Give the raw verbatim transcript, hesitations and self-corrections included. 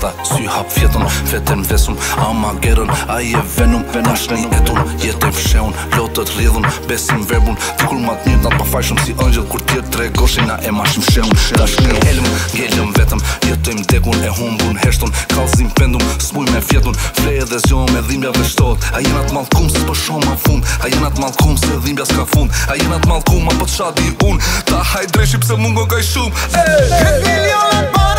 ata sy hap fjetën, vetën vesum ama gerën, ai e venum Nashni etun, jetë e fsheun, lotët rridhun, besim verbun Tikull ma t'njët natë pa fajshëm si ëngjëll Kur tjerë tregoshin na e mashim sheun Nashni helm, ngellëm vetëm, jetojmë dekun e humbun Heshtun, kalzim pendum, smuj me fjetun Flej edhe zjo me dhimbja dhe shtot A jena t'mallkum se s'pëshom ma fund A jena t'mallkum se dhimbja s'ka fund A jena t'mallkum ma po t'shadi un Ta haj dreshi pse mungon kaj shumë Këtë milionat